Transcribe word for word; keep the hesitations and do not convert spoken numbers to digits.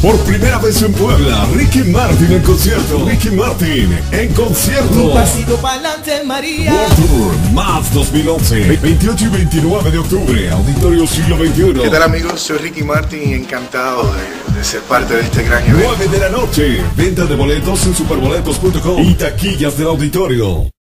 Por primera vez en Puebla, Ricky Martin en concierto. Ricky Martin en concierto. Un pasito pa'lante, María. World Tour Más dos mil once, veintiocho y veintinueve de octubre, Auditorio Siglo veintiuno. ¿Qué tal, amigos? Soy Ricky Martin y encantado de, de ser parte de este gran evento. nueve de la noche, venta de boletos en superboletos punto com y taquillas del auditorio.